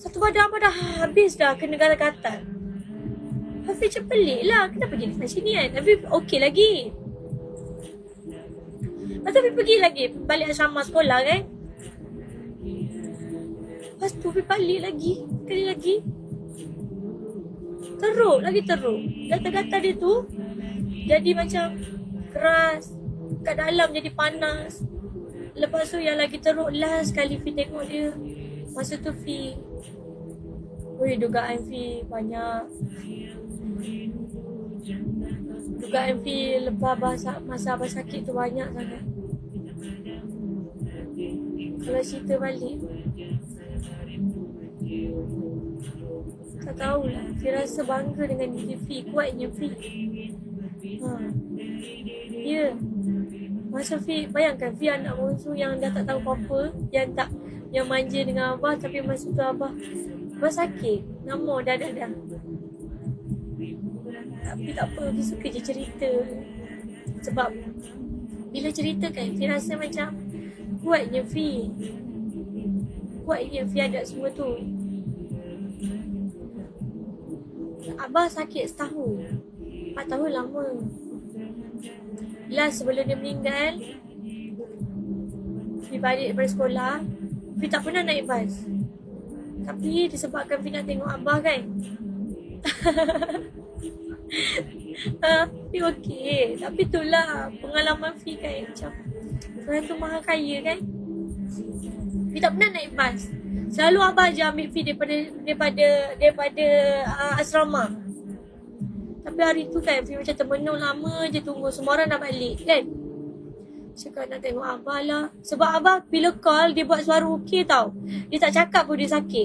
Satu badan Abah dah habis dah kena gatal-gatal. Hafiz macam pelik lah, kenapa jadi macam ni kan? Tapi okey lagi. Lepas tu Hafiz pergi lagi, balik asrama sekolah kan. Lepas tu Hafiz balik lagi, sekali lagi. Teruk, lagi teruk. Gatal-gatal dia tu jadi macam keras, kat dalam jadi panas. Lepas tu yang lagi teruk, last sekali Hafiz tengok dia, masa tu Hafiz, dugaan Hafiz banyak. Dugaan Hafiz lepas masa Abah sakit tu banyak sangat. Kalau cerita balik, tak tahulah. Hafiz rasa bangga dengan diri Hafiz, kuatnya Hafiz. Ya. Masa Hafiz, bayangkan Hafiz anak bongsu yang dah tak tahu apa-apa, yang manja dengan Abah, tapi masa tu Abah sakit, nama dah. Tapi tak apa, Hafiz suka je cerita. Sebab bila cerita kan, Hafiz rasa macam kuatnya Hafiz. Kuatnya Hafiz ada semua tu. Abah sakit setahun, 4 tahun lama. Last sebelum dia meninggal, Hafiz balik daripada sekolah. Hafiz tak pernah naik bas, tapi disebabkan Hafiz nak tengok Abah kan. Hafiz okey. Tapi itulah pengalaman Hafiz kan, macam orang tu maha kaya kan. Hafiz tak pernah naik bas. Selalu Abah je ambil Hafiz daripada asrama. Tapi hari tu kan Hafiz macam termenung lama je tunggu semua orang dah balik kan. Cakap nak tengok Abah lah. Sebab Abah bila call dia buat suara okey tau. Dia tak cakap pun dia sakit.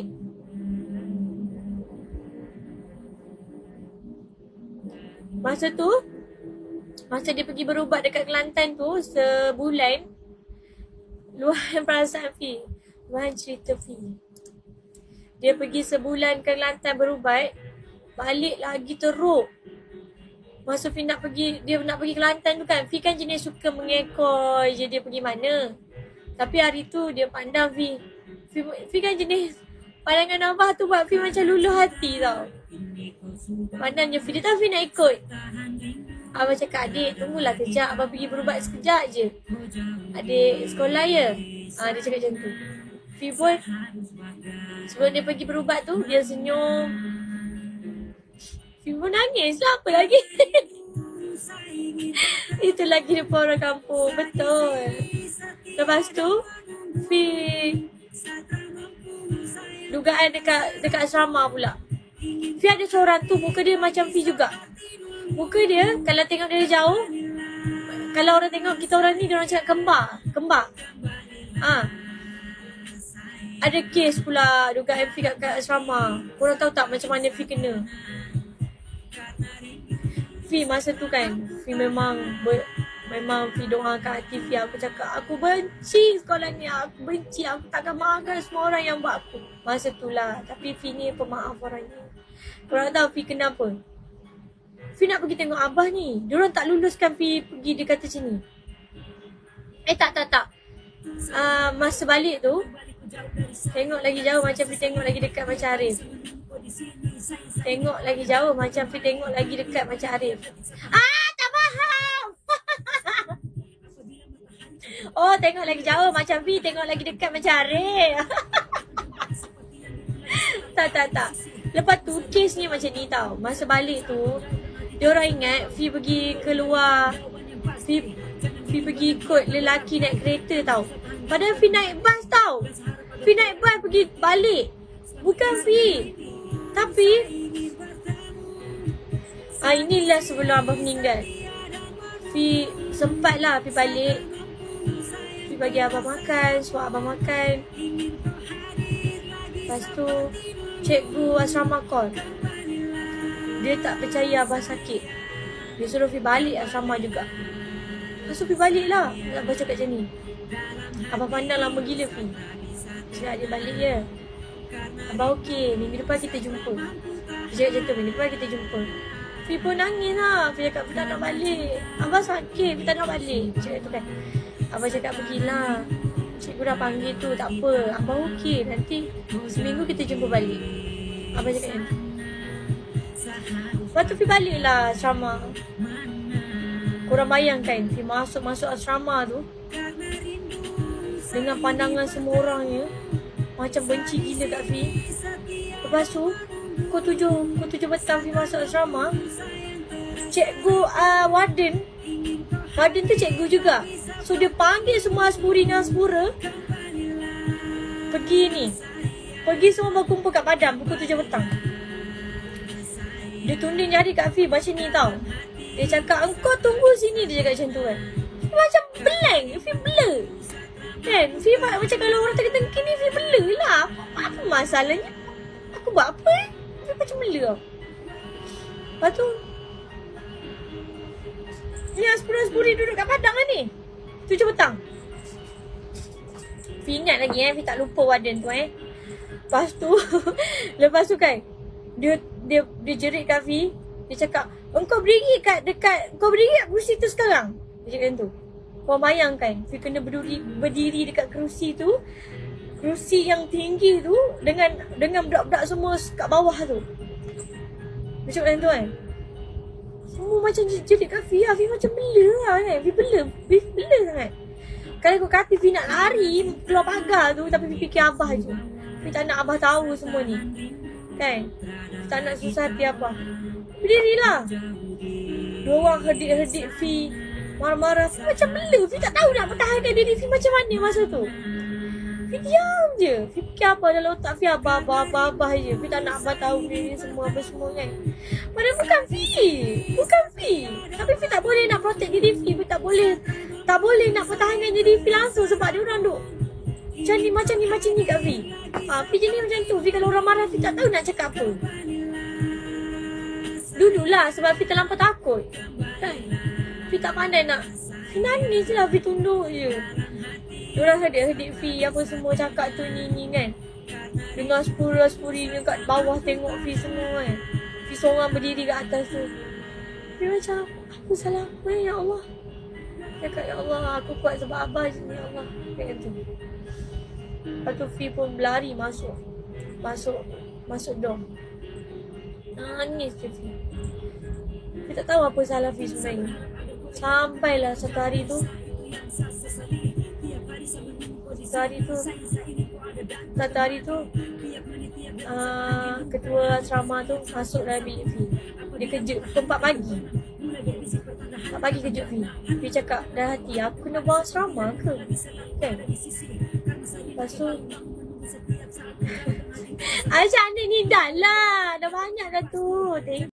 Masa tu, masa dia pergi berubat dekat Kelantan tu sebulan, luahan perasaan Hafiz, luahan cerita Hafiz. Dia pergi sebulan ke Kelantan berubat, balik lagi teruk. Masa Hafiz dia nak pergi Kelantan tu kan, Hafiz kan jenis suka mengekor je dia pergi mana. Tapi hari tu dia pandang Hafiz kan jenis pandangan Abah tu buat Hafiz macam luluh hati tau. Pandang je Hafiz, dia tahu Hafiz nak ikut. Abah cakap, adik tunggulah kejap, Abah pergi berubat sekejap je, adik sekolah ya. Dia cakap macam tu. Hafiz pun sebelum dia pergi berubat tu, dia senyum. Hafiz pun nangis lah, apa lagi. Itu lagi depan orang kampung, betul. Lepas tu Hafiz dugaan dekat asrama pula. Hafiz ada seorang tu, muka dia macam Hafiz juga. Muka dia kalau tengok dari jauh, kalau orang tengok kita orang ni, dia orang cakap kembar. Ada kes pula dugaan Hafiz kat asrama. Korang tahu tak macam mana Hafiz kena? Hafiz masa tu kan, Hafiz memang Hafiz doakan hati Hafiz. Aku cakap, aku benci sekolah ni, aku benci, aku takkan maafkan semua orang yang buat aku. Masa tu lah. Tapi Hafiz ni pemaaf orangnya. Korang tahu Hafiz kenapa? Hafiz nak pergi tengok Abah ni, diorang tak luluskan Hafiz pergi, dia kata macam ni. Tak. Masa balik tu, tengok lagi jauh macam Hafiz tengok lagi dekat macam Arif. Tengok lagi jauh macam Hafiz tengok lagi dekat macam Arif. Tak faham. Oh, tengok lagi jauh macam Hafiz tengok lagi dekat macam Arif. Tak. Lepas tu kes ni macam ni tau. Masa balik tu, diorang ingat Hafiz pergi keluar, Hafiz pergi ikut lelaki naik kereta tau. Padahal Hafiz naik bas tau. Hafiz naik bas pergi balik, bukan Hafiz. Tapi inilah sebelum Abah meninggal. Hafiz sempatlah Hafiz balik. Hafiz bagi Abah makan, suap Abah makan. Lepas tu cikgu asrama call. Dia tak percaya Abah sakit. Dia suruh Hafiz balik asrama juga. Lepas tu Hafiz balik lah. Abah cakap macam ni, Abah pandang lama gila Hafiz. Cakap dia balik je. Abah okey, minggu depan kita jumpa. Dia cakap macam tu, minggu depan kita jumpa. Hafiz pun nangis lah. Hafiz cakap, Hafiz tak nak balik, Abah sakit, Hafiz tak nak balik. Cakap tu kan. Abah cakap, pergilah. Cikgu dah panggil tu, tak apa. Abang okey, nanti seminggu kita jumpa balik. Abang cakap macam tu. Lepas tu Fi balik lah asrama. Korang bayangkan Fi masuk asrama tu dengan pandangan semua orangnya macam benci gila kat Fi. Lepas tu pukul 7 petang Fi masuk asrama. Cikgu Warden tu cikgu juga. So dia panggil semua Aspuri dengan Aspura Pergi semua berkumpul kat padang pukul 7 petang. Dia tunding jari kat Fi macam ni tau. Dia cakap, engkau tunggu sini. Dia cakap macam tu kan. Fi macam blank. Fi blur kan. Fi macam kalau orang tengah-tengah ni Fi blur lah. Apa masalahnya? Aku buat apa Fi macam blur. Lepas tu ni Aspura-Aspuri duduk kat padang kan ni 7 petang. Fi ingat lagi Fi tak lupa Warden tu Lepas tu kan Dia jerit kat Fi. Dia cakap, engkau berdiri kat kerusi tu sekarang. Dia cakap tu. Kau bayangkan Fi kena berdiri dekat kerusi tu. Kerusi yang tinggi tu Dengan budak-budak semua kat bawah tu. Dia cakap macam tu kan. Semua macam jerit kat Fi. Fi macam bela lah kan. Fi bela sangat. Kalau aku kata Fi nak lari keluar pagar tu, tapi Fi fikir Abah je. Fi tak nak Abah tahu semua ni kan. Fi tak nak susah hati Abah. Berdirilah. Dua orang herdik Fi, marah-marah. Fi macam bela. Fi tak tahu nak pertahankan diri Fi macam mana masa tu. Fi diam je. Fi fikir apa dalam otak Fi, Abah je. Fi tak nak Abah tahu ni semua apa semua kan. Padahal bukan Fi. Tapi Fi tak boleh nak protect diri Fi. Fi tak boleh nak pertahankan diri Fi langsung sebab dia orang duk macam ni kat Fi. Fi jenis macam tu. Fi kalau orang marah Fi tak tahu nak cakap apa. Duduklah sebab Fi terlampau takut kan. Fi tak pandai nak. Fi nangis lah. Fi tunduk je. Diorang herdik Fi apa semua cakap tu ni kan. Dengan Aspuri kat bawah tengok Fi semua kan. Fi seorang berdiri kat atas tu. Fi macam, aku salah apa ya Allah. Cakap, ya Allah aku kuat sebab Abah je ni ya Allah. Macam tu. Lepas tu Fi pun berlari masuk dorm. Nangis je Fi. Fi tak tahu apa salah Fi sebenarnya. Sampailah satu hari tu ketua asrama tu masuk dalam bilik Fi. Dia kejut pukul 4 pagi. 4 pagi kejut Fi. Fi cakap dalam hati, aku kena buang asrama ke? Kan? Lepas tu Aisyah ni dah lah. Dah banyak dah tu.